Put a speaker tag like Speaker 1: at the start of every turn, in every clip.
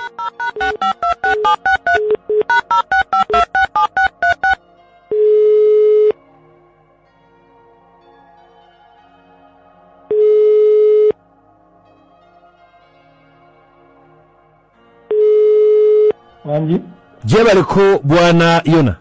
Speaker 1: Wanji
Speaker 2: jebaliko bwana Yona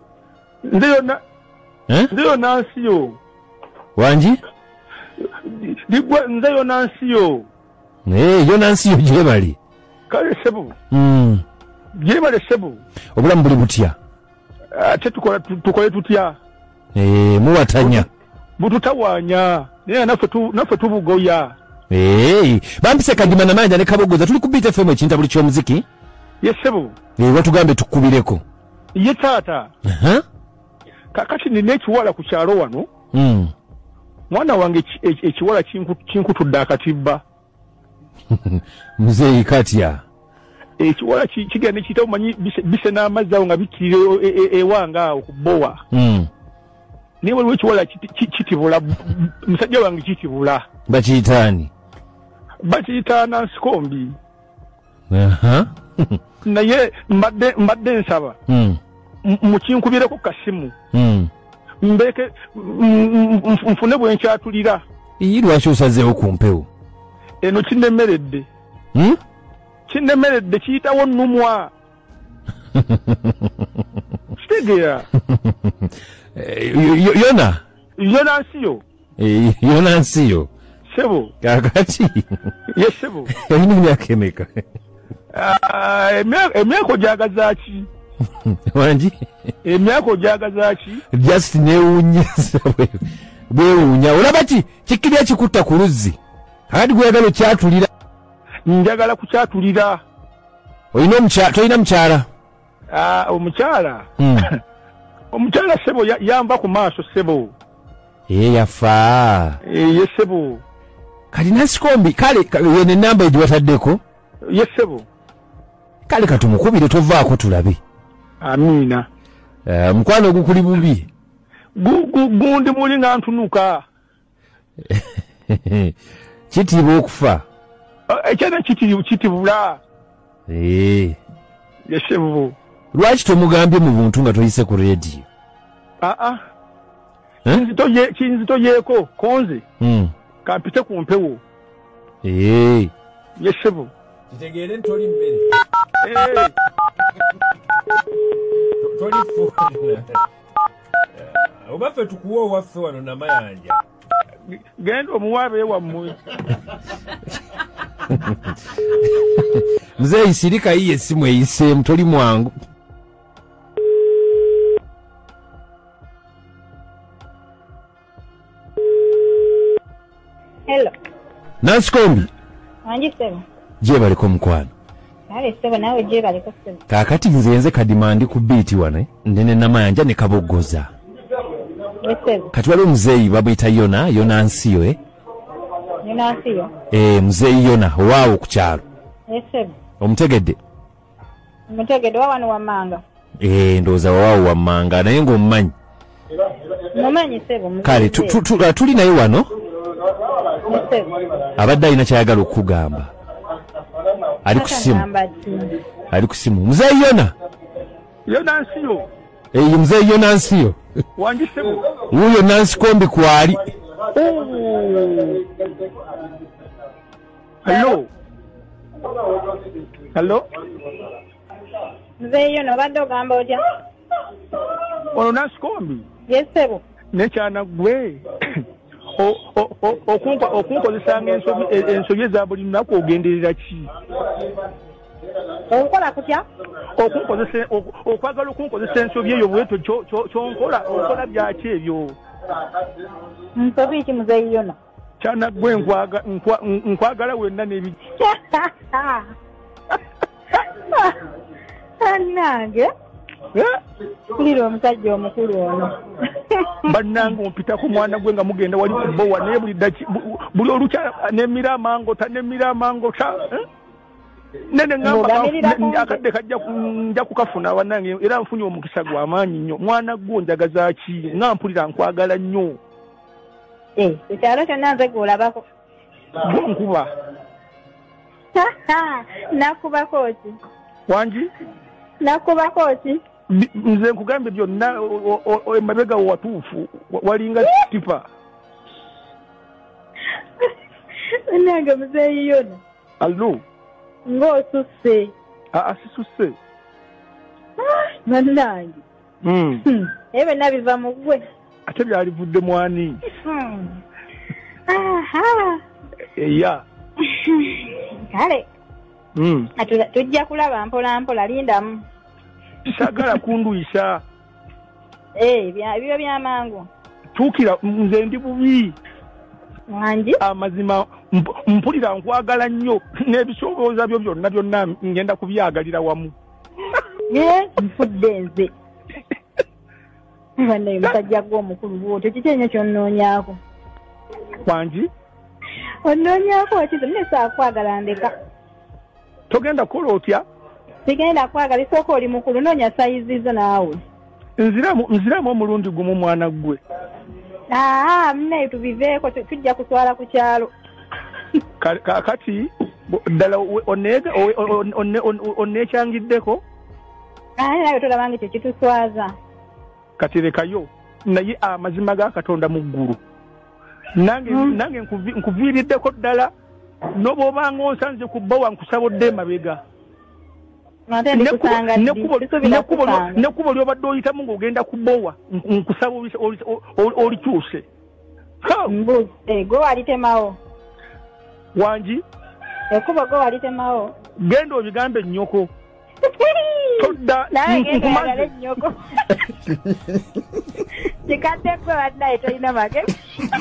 Speaker 1: ndio nansiyo
Speaker 2: wanji
Speaker 1: digwa ndio nansiyo
Speaker 2: Yona nsiyo jebali
Speaker 1: kale sebu jebali sebu
Speaker 2: obulamu buli butya
Speaker 1: ate tukole tutya
Speaker 2: muwatanya
Speaker 1: bututawanya naye naffe tubugoya
Speaker 2: bampise Kadima na Manja ne Kabogoza tuli ku Beat FM ekinta buli ky'omuziki
Speaker 1: yesebu
Speaker 2: watugambe tukubireko
Speaker 1: ye taata kakati nina ekiwala ku kyalo wano mwana wange ekiwala kinkutudde akatibba
Speaker 2: muzeeyi katya
Speaker 1: ekiwala kigenda kiyita bumanyi bise n'amazzi awo nga bikirira ewanga awo ku bbowa naye waliwo ekiwala kitibula musajja wange kitibula
Speaker 2: bakiyitaani
Speaker 1: bakiyita Nansikombi naye mbadde nsaba mukinkubireko kasimu mbeke nfune bwe nkyatulira
Speaker 2: lwaki osazeewo ku mpewo
Speaker 1: eno kinnemeredde kiyitawo nnumwa kitegeera
Speaker 2: Yona nsiyo
Speaker 1: sebo
Speaker 2: kakati
Speaker 1: ye sebo
Speaker 2: yalina emyaka emeka
Speaker 1: emyaka ojagazaaki
Speaker 2: wanji
Speaker 1: emyaka ojagazaaki
Speaker 2: just newunyisa bwewuunya olaba ki kikirya kikutta ku luzzi kakati gweyagala okyatulira
Speaker 1: njagala kukyatulira
Speaker 2: tolina mukyala
Speaker 1: omukyala sebo yamba ku maaso sebo
Speaker 2: yafa
Speaker 1: ye sebo
Speaker 2: kati Nansikombi kale yene enamba egyo wataddeko
Speaker 1: ye sebo
Speaker 2: kale katumukubire tovaako tulabe
Speaker 1: amiina
Speaker 2: mukwano ogukuli bubi
Speaker 1: gundi muli nga ntunuka
Speaker 2: kitiibwa okufa
Speaker 1: ekyana kitibula yesebo
Speaker 2: lwaki tomugambye mu buntu nga toyise ku reediyo
Speaker 1: kinzito yeeko konze kampite ku mpewo yesebo
Speaker 2: kitegeere ntoli mmere toli funa oba ffe tukuwa owaffe wano Namayanja
Speaker 1: genda omuwaabe wammwe
Speaker 2: muzeeyi sirika yiye essimu eyiseemu toli mwangu
Speaker 3: Hello
Speaker 2: Nansikombi
Speaker 3: wanji sebo
Speaker 2: jebaliko mukwano
Speaker 3: ale sebo nawe jebaliko sebo
Speaker 2: kakati nze Kadima ndi ku Beat wano ndene Namayanja ne Kabogoza
Speaker 3: sebo
Speaker 2: kati waliwo muzeeyi bamuyita Yona nsiyo
Speaker 3: Yona nsiyo
Speaker 2: muzeeyi Yona owaawo ku kyalo
Speaker 3: sebo
Speaker 2: omutegedde
Speaker 3: wawano Wammanga
Speaker 2: ndowooza wawaawo Wammanga naye ng'omumanyi
Speaker 3: mumanyi sebo
Speaker 2: kale tuli naye wano abadde alina kyayagala okukugamba ali ku simu muzeeyi
Speaker 1: Yona nsiyo
Speaker 2: muzeeyi Yona nsiyo
Speaker 1: wanji sebo
Speaker 2: wuuyo Nansikombi kwali
Speaker 1: Hello
Speaker 3: muzeeyi Yona obadde ogamba otya
Speaker 1: ono Nansikombi
Speaker 3: sebo
Speaker 1: nekyana gwe okunkozesanga ensobi eza buli lunaku ogenderera ki
Speaker 3: okola kutya
Speaker 1: okwagala okunkozesa ensobi eyo bweto kyonkola okola byaki ebyo
Speaker 3: nsobi ki muzeeyi Yona
Speaker 1: kyana gwe nkwagala wenna nebi
Speaker 3: annange kulira omusajja omukulu ono
Speaker 1: bannanga ompitako mwana gwe nga mugenda wali ku bbowa naye buli olukya nemira amangota nene ngamba akadde kajja nja kukafuna bannange era nfunye omukisa gw'amaanyi nnyo mwana gwo njagaza ki nga mpulira nkwagala nnyo
Speaker 3: ekyalo kyonna nze gw'olabako
Speaker 1: bonkuba
Speaker 3: Nakuba kooti.
Speaker 1: Wanji?
Speaker 3: Nakuba kooti.
Speaker 1: Nze nkugambe byonna emabega watuufu walinga tipa.
Speaker 3: Nange muzeeyi yona.
Speaker 1: Allo?
Speaker 3: Ng'osusse.
Speaker 1: Asisusse.
Speaker 3: Bannange. Ebe nabiva mu ggwe.
Speaker 1: Ate byalivudde mwani. Eya.
Speaker 3: Kale. Tujja kulaba mpola mpola lindamu.
Speaker 1: Sagala kunduyisa.
Speaker 3: Ebyo byamangu.
Speaker 1: Tuukira nze ndi bubi.
Speaker 3: Wanji?
Speaker 1: Amazima mpulira nkwagala nnyo n'ebisobooza byo byonna ngenda kubyagalira wamu.
Speaker 3: Nfudde nze. Banne musajja gw'omukulu bw'otyo kiki ky'onnoonyaako?
Speaker 1: Wanji?
Speaker 3: Onnoonyaako kizo nne saakwagala ndeka.
Speaker 1: Togenda kukola otya?
Speaker 3: Sigenda kwagala isooka oli mukulu noonya sayizi zo naawe.
Speaker 1: Nziramu omulundi gumu mwana ggwe.
Speaker 3: Munne tubiveeko tujja kuswala ku kyalo.
Speaker 1: Kati ddala onneekyangiddeko?
Speaker 3: Naye tolabanga ekyo kituswaza.
Speaker 1: Kati lekayo naye amazima ga Katonda mu ggulu. Nange nkuviiriddeko ddala n'obw'obanga onsanze ku bbawa nkusabodde emabega. Nekkubo ly'obadde oyitamu ng'ogenda ku bbowa nkusaba olikyuse.
Speaker 3: Gwe walitemawo.
Speaker 1: Wanji?
Speaker 3: Ekkubo gwe walitemawo.
Speaker 1: Genda obigambe nnyoko. Todda
Speaker 3: nkumaze nnyoko. Kikadde gwe baddaye tolina magezi.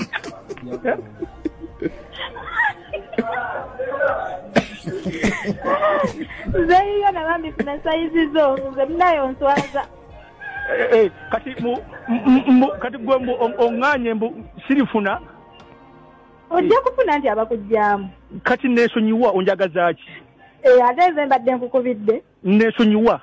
Speaker 3: Zeyiyo nabambi funa sayizi zo nze munayo nswaza.
Speaker 1: Kati gwe oŋŋaanye mbu sirifuna.
Speaker 3: Ojja kufuna nti abakugyamu.
Speaker 1: Kati neesonyiwa onjagaza ki?
Speaker 3: Ate nze mbadde nkukubidde.
Speaker 1: Neesonyiwa.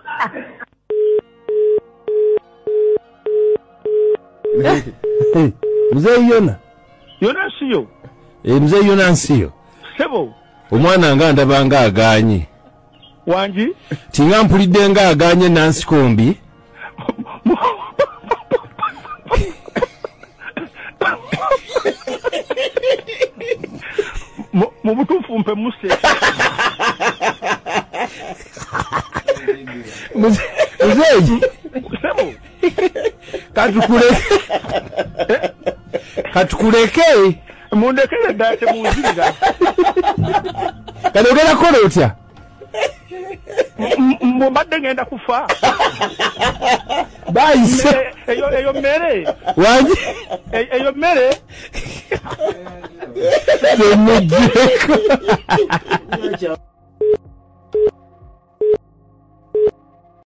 Speaker 2: Muzeeyi yona?
Speaker 1: Yona siyo.
Speaker 2: Muzeeyi yona nsiyo.
Speaker 1: Sebo.
Speaker 2: Omwana nga ndaba nga agaanye.
Speaker 1: Wanji?
Speaker 2: Tinga mpulidde nga agaanye Nansi Kombi.
Speaker 1: Mu butuufu mpe muse.
Speaker 2: Muzeeyi.
Speaker 1: Sebo.
Speaker 2: Katukuleke.
Speaker 1: Mundekere ddala temunziriza.
Speaker 2: Kale ogenda kukola otya?
Speaker 1: Mbadde ngenda kufa.
Speaker 2: Bayise.
Speaker 1: Eyo mmere.
Speaker 2: Wanji?
Speaker 1: Eyo mmere.
Speaker 2: Semujjeko.